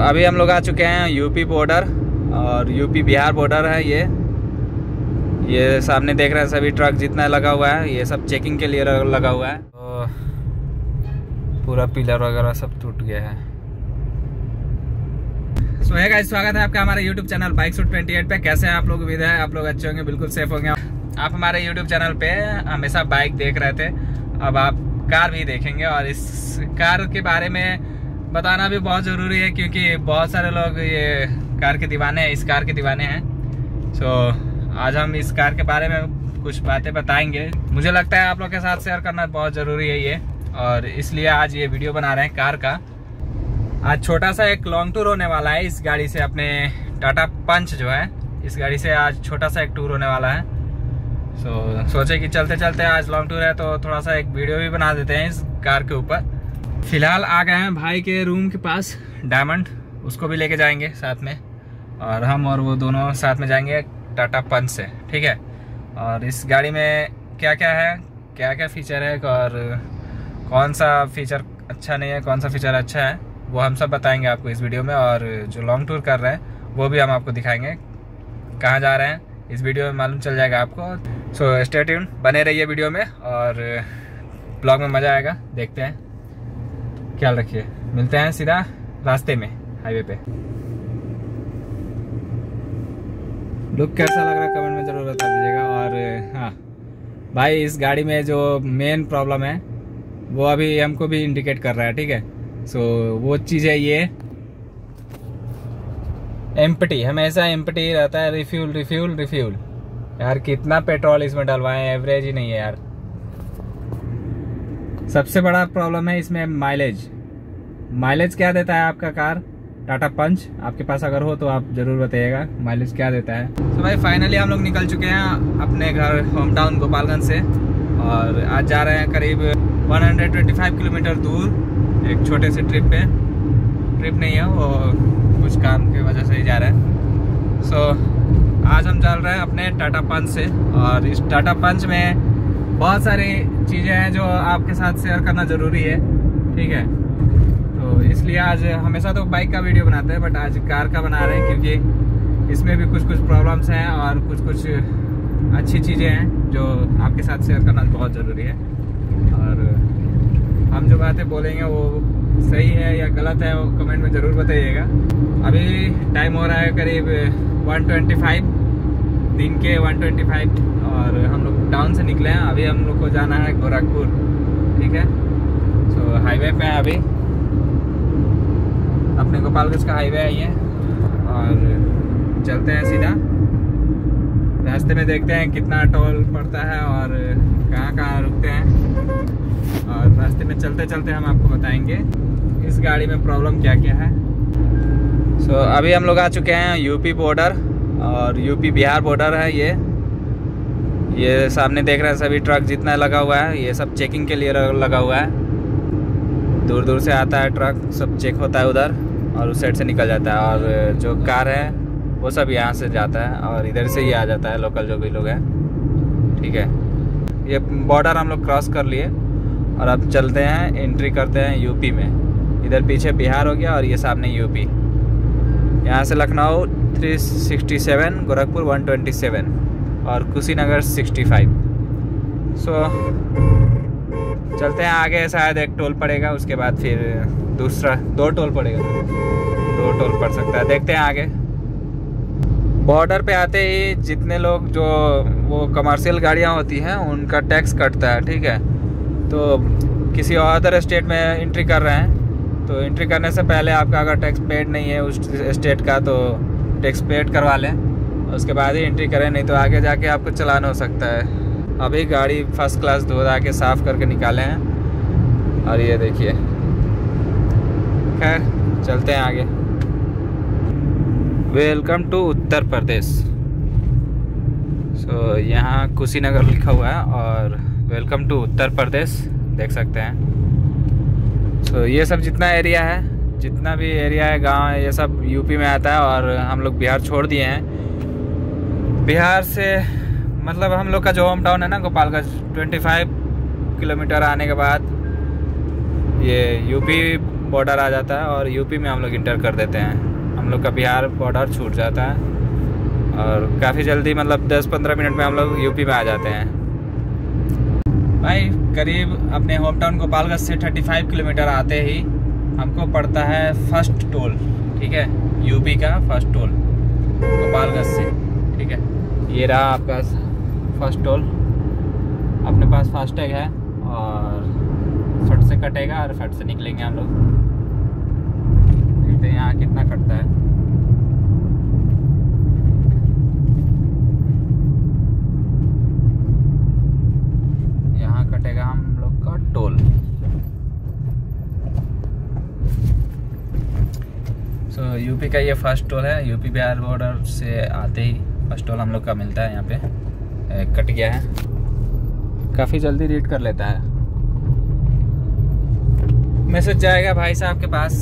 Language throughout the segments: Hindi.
अभी हम लोग आ चुके हैं यूपी बॉर्डर, और यूपी बिहार बॉर्डर है ये सामने देख रहे हैं सभी ट्रक जितना लगा हुआ है, ये सब चेकिंग के लिए लगा हुआ है। तो पूरा पिलर वगैरह सब टूट गया है। सो है गाइस, स्वागत है आपका हमारे यूट्यूब चैनल बाइक सूट 28 पे। कैसे हैं आप लोग? उम्मीद है आप लोग अच्छे होंगे, बिल्कुल सेफ होंगे। आप हमारे यूट्यूब चैनल पे हमेशा बाइक देख रहे थे, अब आप कार भी देखेंगे, और इस कार के बारे में बताना भी बहुत ज़रूरी है क्योंकि बहुत सारे लोग ये कार के दीवाने हैं, इस कार के दीवाने हैं। सो आज हम इस कार के बारे में कुछ बातें बताएंगे। मुझे लगता है आप लोग के साथ शेयर करना बहुत ज़रूरी है ये, और इसलिए आज ये वीडियो बना रहे हैं कार का। आज छोटा सा एक लॉन्ग टूर होने वाला है इस गाड़ी से, अपने टाटा पंच जो है, इस गाड़ी से आज छोटा सा एक टूर होने वाला है। सोचे कि चलते चलते आज लॉन्ग टूर है तो थोड़ा सा एक वीडियो भी बना देते हैं इस कार के ऊपर। फिलहाल आ गए हैं भाई के रूम के पास, डायमंड, उसको भी लेके जाएंगे साथ में, और हम और वो दोनों साथ में जाएंगे टाटा पंच से, ठीक है। और इस गाड़ी में क्या क्या है, क्या क्या फीचर है, और कौन सा फीचर अच्छा नहीं है, कौन सा फीचर अच्छा है, वो हम सब बताएंगे आपको इस वीडियो में। और जो लॉन्ग टूर कर रहे हैं वो भी हम आपको दिखाएंगे, कहाँ जा रहे हैं इस वीडियो में मालूम चल जाएगा आपको। सो स्टे ट्यून, बने रहिए वीडियो में, और ब्लॉग में मज़ा आएगा। देखते हैं, ख्याल रखिए, मिलते हैं सीधा रास्ते में, हाईवे पे। लुक कैसा लग रहा है कमेंट में ज़रूर बता दीजिएगा। और हाँ भाई, इस गाड़ी में जो मेन प्रॉब्लम है वो अभी हमको भी इंडिकेट कर रहा है, ठीक है। सो वो चीज़ है ये एम्प्टी, हमेशा एम्प्टी रहता है, रिफ्यूल। यार कितना पेट्रोल इसमें डलवाएं, एवरेज ही नहीं है यार। सबसे बड़ा प्रॉब्लम है इसमें माइलेज क्या देता है आपका कार टाटा पंच? आपके पास अगर हो तो आप जरूर बताइएगा माइलेज क्या देता है। तो भाई फाइनली हम लोग निकल चुके हैं अपने घर, होम टाउन गोपालगंज से, और आज जा रहे हैं करीब 125 किलोमीटर दूर एक छोटे से ट्रिप नहीं है, वो कुछ काम की वजह से ही जा रहे हैं। सो आज हम चल रहे हैं अपने टाटा पंच से, और इस टाटा पंच में बहुत सारी चीज़ें हैं जो आपके साथ शेयर करना ज़रूरी है, ठीक है। तो इसलिए आज हमेशा तो बाइक का वीडियो बनाते हैं, बट आज कार का बना रहे हैं क्योंकि इसमें भी कुछ प्रॉब्लम्स हैं और कुछ अच्छी चीज़ें हैं जो आपके साथ शेयर करना बहुत ज़रूरी है। और हम जो बातें बोलेंगे वो सही है या गलत है वो कमेंट में ज़रूर बताइएगा। अभी टाइम हो रहा है करीब 125, दिन के 125, और हम लोग टाउन से निकले हैं। अभी हम लोग को जाना है गोरखपुर, ठीक है। सो हाईवे पे है, अभी अपने गोपालगंज का हाईवे है ये, और चलते हैं सीधा। रास्ते में देखते हैं कितना टोल पड़ता है और कहाँ रुकते हैं, और रास्ते में चलते चलते हम आपको बताएंगे इस गाड़ी में प्रॉब्लम क्या क्या है। सो अभी हम लोग आ चुके हैं यूपी बॉर्डर, और यूपी बिहार बॉर्डर है ये सामने देख रहे हैं सभी ट्रक जितना लगा हुआ है, ये सब चेकिंग के लिए लगा हुआ है। दूर दूर से आता है ट्रक, सब चेक होता है उधर, और उस साइड से निकल जाता है, और जो कार है वो सब यहाँ से जाता है, और इधर से ही आ जाता है लोकल जो भी लोग हैं, ठीक है। ये बॉर्डर हम लोग क्रॉस कर लिए, और अब चलते हैं, एंट्री करते हैं यूपी में। इधर पीछे बिहार हो गया और ये सामने यूपी। यहाँ से लखनऊ 367, गोरखपुर 127, और कुशीनगर 65। सो चलते हैं आगे, शायद एक टोल पड़ेगा, उसके बाद फिर दूसरा 2 टोल पड़ेगा, 2 टोल पड़ सकता है, देखते हैं आगे। बॉर्डर पे आते ही जितने लोग जो वो कमर्शियल गाड़ियाँ होती हैं उनका टैक्स कटता है, ठीक है। तो किसी अदर स्टेट में एंट्री कर रहे हैं तो एंट्री करने से पहले आपका अगर टैक्स पेड नहीं है उस स्टेट का तो टैक्स पेड करवा लें, उसके बाद ही एंट्री करें, नहीं तो आगे जाके आपको चालान हो सकता है। अभी गाड़ी फर्स्ट क्लास धो के साफ़ करके निकाले हैं, और ये देखिए। खैर चलते हैं आगे। Welcome to Uttar Pradesh. सो यहाँ कुशीनगर लिखा हुआ है, और वेलकम टू उत्तर प्रदेश देख सकते हैं। सो ये सब जितना एरिया है, जितना भी एरिया है, गांव है, ये सब यूपी में आता है, और हम लोग बिहार छोड़ दिए हैं। बिहार से मतलब हम लोग का जो होम टाउन है ना गोपालगंज, 25 किलोमीटर आने के बाद ये यूपी बॉर्डर आ जाता है और यूपी में हम लोग इंटर कर देते हैं। हम लोग का बिहार बॉर्डर छूट जाता है और काफ़ी जल्दी मतलब 10-15 मिनट में हम लोग यूपी में आ जाते हैं। भाई करीब अपने होम टाउन गोपालगंज से 35 किलोमीटर आते ही हमको पड़ता है फर्स्ट टोल, ठीक है, यूपी का फर्स्ट टोल गोपालगंज से, ठीक है। ये रहा आपका फर्स्ट टोल। अपने पास फास्टैग है और फट से कटेगा और फट से निकलेंगे हम लोग। देखते हैं यहाँ कितना कटता है। यहाँ कटेगा हम लोग का टोल। सो यूपी का ये फर्स्ट टोल है। यूपी बिहार बॉर्डर से आते ही फर्स्ट टोल हम लोग का मिलता है। यहाँ पे कट गया है, काफ़ी जल्दी रीड कर लेता है। मैसेज जाएगा भाई साहब के पास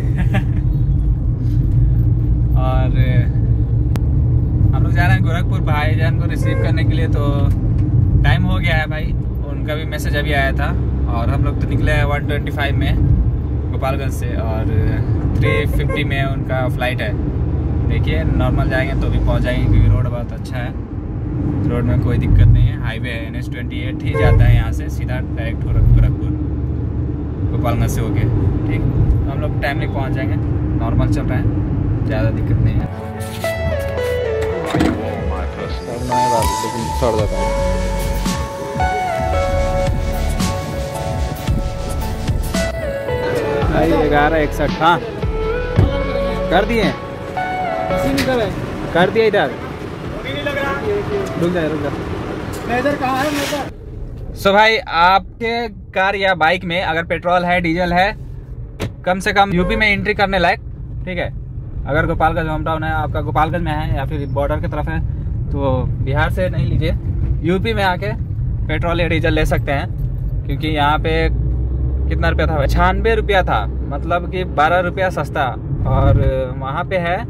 और हम लोग जा रहे हैं गोरखपुर भाईजान को रिसीव करने के लिए। तो टाइम हो गया है भाई, उनका भी मैसेज अभी आया था और हम लोग तो निकले हैं 125 में गोपालगंज से और 350 में उनका फ्लाइट है। देखिए नॉर्मल जाएंगे तो भी पहुंच जाएंगे क्योंकि रोड बहुत अच्छा है, रोड में कोई दिक्कत नहीं है। हाईवे है, NH-28 ही जाता है यहाँ से सीधा डायरेक्ट गोरखपुर गोपालगंज से होके, ठीक। तो हम लोग टाइमली पहुँच जाएंगे। नॉर्मल चल रहा है, ज़्यादा दिक्कत नहीं है। लेकिन छोड़ देता हूँ। भाई 11:61 हाँ कर दिए, कर दिया इधर। रुक जा इधर कहाँ है? सो भाई आपके कार या बाइक में अगर पेट्रोल है, डीजल है, कम से कम यूपी में एंट्री करने लायक, ठीक है। अगर गोपालगंज होम टाउन है आपका, गोपालगंज में है या फिर बॉर्डर की तरफ है तो बिहार से नहीं लीजिए, यूपी में आके पेट्रोल या डीजल ले सकते हैं। क्योंकि यहाँ पे कितना रुपया था? 96 रुपया था, मतलब कि 12 रुपया सस्ता। और वहाँ पे है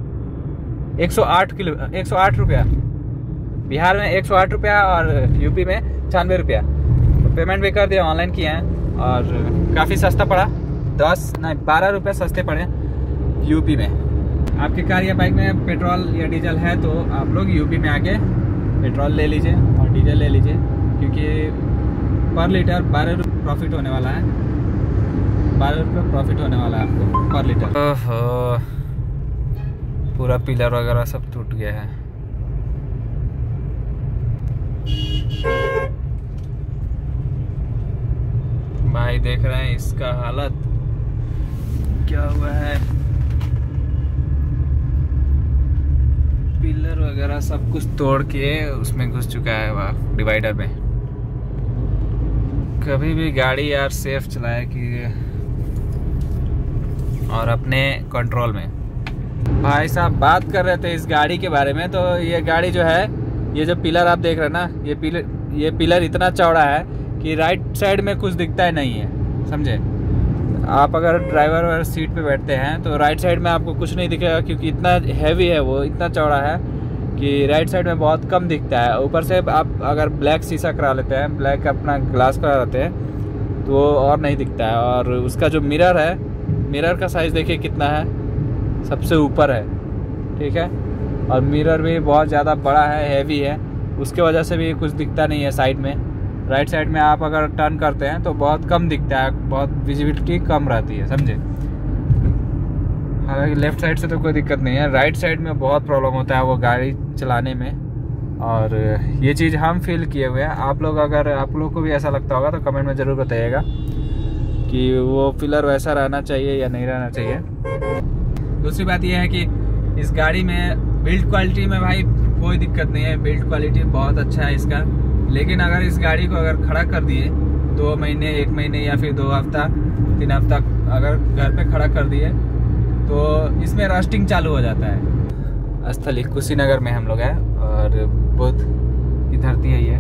108 रुपया। बिहार में 108 रुपया और यूपी में 96 रुपया। तो पेमेंट भी कर दिया, ऑनलाइन किया है और काफ़ी सस्ता पड़ा। 12 रुपये सस्ते पड़े यूपी में। आपकी कार या बाइक में पेट्रोल या डीजल है तो आप लोग यूपी में आके पेट्रोल ले लीजिए और डीजल ले लीजिए, क्योंकि पर लीटर 12 रुपये प्रॉफिट होने वाला है। 12 रुपये प्रॉफिट होने वाला है आपको पर लीटर। ओहो, पूरा पिलर वगैरह सब टूट गया है। भाई देख रहे हैं इसका हालत क्या हुआ है। पिलर वगैरह सब कुछ तोड़ के उसमें घुस चुका है वह डिवाइडर में। कभी भी गाड़ी यार सेफ चलाए कि और अपने कंट्रोल में। भाई साहब बात कर रहे थे इस गाड़ी के बारे में। तो ये गाड़ी जो है, ये जो पिलर आप देख रहे हैं ना, ये पिलर इतना चौड़ा है कि राइट साइड में कुछ दिखता ही नहीं है, समझे। आप अगर ड्राइवर वाले सीट पे बैठते हैं तो राइट साइड में आपको कुछ नहीं दिखेगा, क्योंकि इतना हैवी है वो, इतना चौड़ा है कि राइट साइड में बहुत कम दिखता है। ऊपर से आप अगर ब्लैक शीशा करा लेते हैं, ब्लैक अपना ग्लास करा लेते हैं तो वो और नहीं दिखता है। और उसका जो मिरर है, मिरर का साइज़ देखिए कितना है, सबसे ऊपर है, ठीक है। और मिरर भी बहुत ज़्यादा बड़ा है, हैवी है, उसके वजह से भी कुछ दिखता नहीं है साइड में। राइट साइड में आप अगर टर्न करते हैं तो बहुत कम दिखता है, बहुत विजिबिलिटी कम रहती है, समझे। हालांकि लेफ्ट साइड से तो कोई दिक्कत नहीं है, राइट साइड में बहुत प्रॉब्लम होता है वो गाड़ी चलाने में। और ये चीज़ हम फील किए हुए हैं। आप लोग अगर आप लोग को भी ऐसा लगता होगा तो कमेंट में ज़रूर बताइएगा कि वो पिलर वैसा रहना चाहिए या नहीं रहना चाहिए। दूसरी बात यह है कि इस गाड़ी में बिल्ड क्वालिटी में भाई कोई दिक्कत नहीं है, बिल्ड क्वालिटी बहुत अच्छा है इसका। लेकिन अगर इस गाड़ी को अगर खड़ा कर दिए 2 महीने, 1 महीने या फिर 2 हफ्ता, 3 हफ्ता अगर घर पे खड़ा कर दिए तो इसमें रस्टिंग चालू हो जाता है। स्थली कुशीनगर में हम लोग हैं और बुद्ध की धरती है ये।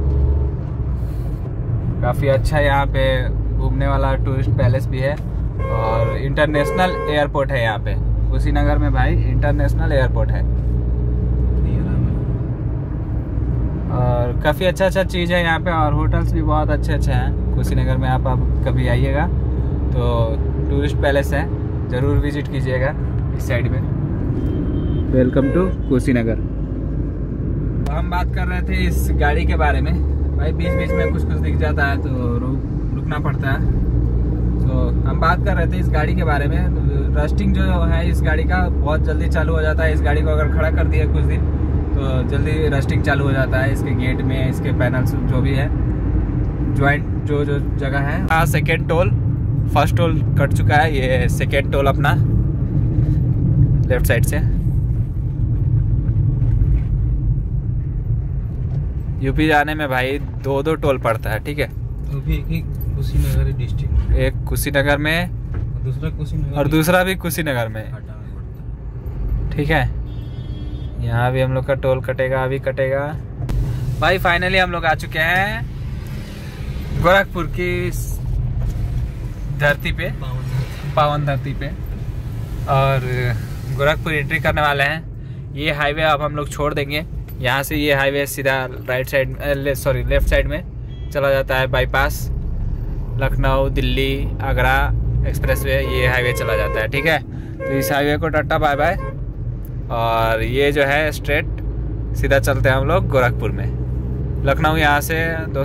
काफ़ी अच्छा यहाँ पे घूमने वाला टूरिस्ट पैलेस भी है और इंटरनेशनल एयरपोर्ट है यहाँ पे। कुशीनगर में भाई इंटरनेशनल एयरपोर्ट है और काफ़ी अच्छा चीज़ है यहाँ पे। और होटल्स भी बहुत अच्छे हैं कुशीनगर में। आप कभी आइएगा तो टूरिस्ट पैलेस है, ज़रूर विजिट कीजिएगा इस साइड में। Welcome to Kushinagar. हम बात कर रहे थे इस गाड़ी के बारे में। भाई बीच बीच में कुछ दिख जाता है तो रुकना पड़ता है। तो हम बात कर रहे थे इस गाड़ी के बारे में। रस्टिंग जो है इस गाड़ी का बहुत जल्दी चालू हो जाता है। इस गाड़ी को अगर खड़ा कर दिया कुछ दिन तो जल्दी रस्टिंग चालू हो जाता है। इसके गेट में, इसके पैनल्स जो भी है, ज्वाइंट जो जगह है। हाँ, second toll, first toll cut चुका है, ये सेकेंड टोल अपना लेफ्ट साइड से। यूपी जाने में भाई दो टोल पड़ता है, ठीक है। एक कुशीनगर डिस्ट्रिक्ट, एक कुशीनगर में दूसरा कुशीनगर और दूसरा भी कुशीनगर में, ठीक है। यहाँ भी हम लोग का टोल कटेगा, अभी कटेगा। भाई फाइनली हम लोग आ चुके हैं गोरखपुर की धरती पे, पावन धरती पे, और गोरखपुर एंट्री करने वाले हैं। ये हाईवे अब हम लोग छोड़ देंगे। यहाँ से ये हाईवे सीधा राइट साइड, लेफ्ट साइड में चला जाता है। बाईपास लखनऊ, दिल्ली, आगरा एक्सप्रेसवे, ये हाईवे चला जाता है, ठीक है। तो इस हाईवे को टाटा बाय बाय। और ये जो है स्ट्रेट सीधा चलते हैं हम लोग गोरखपुर में। लखनऊ यहाँ से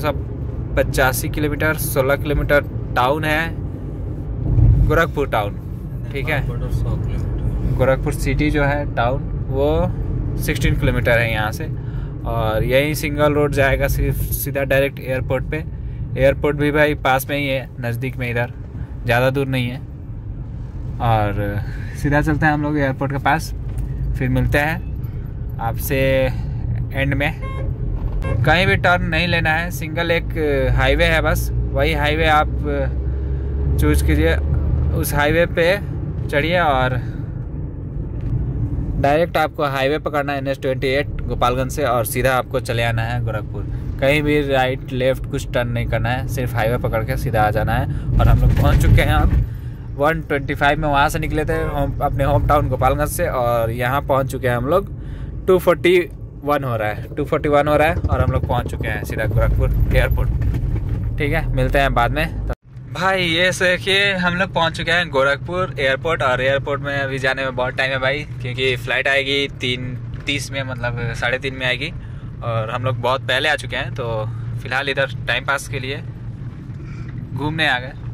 285 किलोमीटर, 16 किलोमीटर टाउन है गोरखपुर टाउन, ठीक है। गोरखपुर सिटी जो है टाउन वो 16 किलोमीटर है यहाँ से। और यही सिंगल रोड जाएगा सिर्फ सीधा डायरेक्ट एयरपोर्ट पे। एयरपोर्ट भी भाई पास में ही है, नज़दीक में, इधर ज़्यादा दूर नहीं है। और सीधा चलते हैं हम लोग एयरपोर्ट के पास। फिर मिलते हैं आपसे एंड में। कहीं भी टर्न नहीं लेना है, सिंगल एक हाईवे है बस, वही हाईवे आप चूज कीजिए। उस हाईवे पे चढ़िए और डायरेक्ट आपको हाईवे पकड़ना है NH-28 गोपालगंज से, और सीधा आपको चले आना है गोरखपुर। कहीं भी राइट लेफ्ट कुछ टर्न नहीं करना है, सिर्फ हाईवे पकड़ के सीधा आ जाना है। और हम लोग पहुंच चुके हैं अब 125 में। वहाँ से निकले थे अपने होम टाउन गोपालगंज से, और यहाँ पहुँच चुके हैं हम लोग। 241 हो रहा है, 241 हो रहा है, और हम लोग पहुँच चुके हैं सीधा गोरखपुर एयरपोर्ट, ठीक है। मिलते हैं बाद में। भाई ये देखिए हम लोग पहुंच चुके हैं गोरखपुर एयरपोर्ट। और एयरपोर्ट में अभी जाने में बहुत टाइम है भाई, क्योंकि फ़्लाइट आएगी 3:30 में, मतलब 3:30 में आएगी। और हम लोग बहुत पहले आ चुके हैं, तो फ़िलहाल इधर टाइम पास के लिए घूमने आ गए।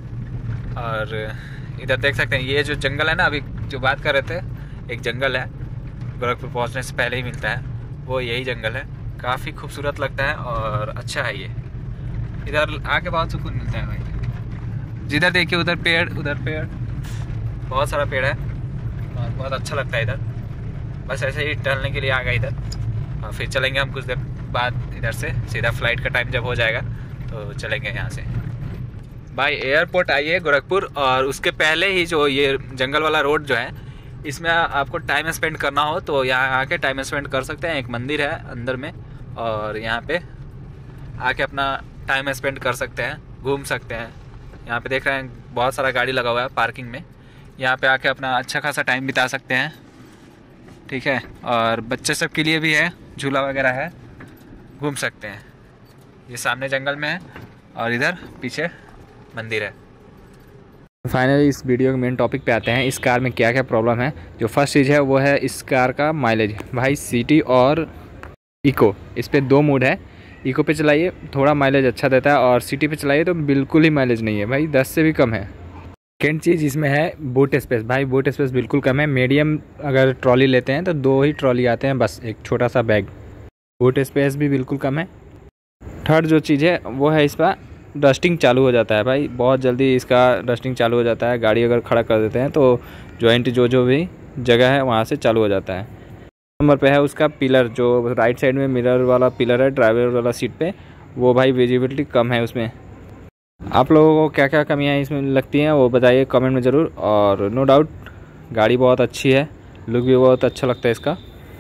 और इधर देख सकते हैं ये जो जंगल है ना, अभी जो बात कर रहे थे, एक जंगल है गोरखपुर पहुँचने से पहले ही मिलता है, वो यही जंगल है। काफ़ी खूबसूरत लगता है और अच्छा है ये। इधर आके बहुत सुकून मिलता है भाई। जिधर देखिए उधर पेड़, उधर पेड़, बहुत सारा पेड़ है और बहुत अच्छा लगता है इधर। बस ऐसे ही टहलने के लिए आ गए इधर, और फिर चलेंगे हम कुछ देर बाद इधर से। सीधा फ्लाइट का टाइम जब हो जाएगा तो चलेंगे यहाँ से। भाई एयरपोर्ट आइए गोरखपुर, और उसके पहले ही जो ये जंगल वाला रोड जो है, इसमें आपको टाइम स्पेंड करना हो तो यहाँ आके टाइम स्पेंड कर सकते हैं। एक मंदिर है अंदर में, और यहाँ पे आके अपना टाइम स्पेंड कर सकते हैं, घूम सकते हैं। यहाँ पे देख रहे हैं बहुत सारा गाड़ी लगा हुआ है पार्किंग में। यहाँ पे आके अपना अच्छा खासा टाइम बिता सकते हैं, ठीक है। और बच्चे सब के लिए भी है, झूला वगैरह है, घूम सकते हैं। ये सामने जंगल में है और इधर पीछे मंदिर है। फाइनली इस वीडियो के मेन टॉपिक पे आते हैं। इस कार में क्या क्या प्रॉब्लम है। जो फर्स्ट चीज़ है वो है इस कार का माइलेज। भाई सिटी और इको, इस पर 2 मोड है। इको पे चलाइए थोड़ा माइलेज अच्छा देता है, और सिटी पे चलाइए तो बिल्कुल ही माइलेज नहीं है भाई, 10 से भी कम है। सेकेंड चीज़ इसमें है बूट स्पेस। भाई बूट स्पेस बिल्कुल कम है। मीडियम अगर ट्रॉली लेते हैं तो 2 ही ट्रॉली आते हैं, बस एक छोटा सा बैग। बूट स्पेस भी बिल्कुल कम है। थर्ड जो चीज़ है वो है इसका डस्टिंग चालू हो जाता है भाई, बहुत जल्दी इसका डस्टिंग चालू हो जाता है। गाड़ी अगर खड़ा कर देते हैं तो जॉइंट जो भी जगह है वहाँ से चालू हो जाता है। नंबर पे है उसका पिलर, जो राइट साइड में मिरर वाला पिलर है ड्राइवर वाला सीट पे, वो भाई विजिबिलिटी कम है उसमें। आप लोगों को क्या क्या कमियां इसमें लगती हैं वो बताइए कमेंट में ज़रूर। और नो डाउट गाड़ी बहुत अच्छी है, लुक भी बहुत अच्छा लगता है इसका।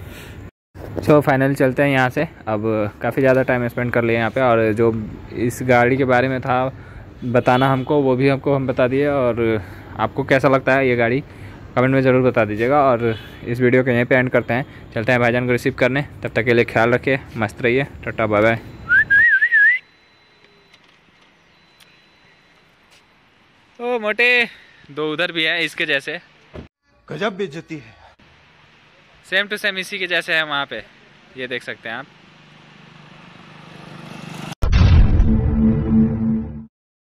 सो फाइनली चलते हैं यहाँ से। अब काफ़ी ज़्यादा टाइम स्पेंड कर लिए यहाँ पे, और जो इस गाड़ी के बारे में था बताना हमको, वो भी हमको हम बता दिए। और आपको कैसा लगता है ये गाड़ी कमेंट में ज़रूर बता दीजिएगा। और इस वीडियो को यहीं पे एंड करते हैं, चलते हैं भाईजान को रिसीव करने। तब तक के लिए ख्याल रखिए, मस्त रहिए, टाटा बाय बाय। ओ मोटे दो उधर भी है इसके जैसे, गजब बेइज्जती है। सेम टू सेम इसी के जैसे है वहाँ पे, ये देख सकते हैं आप।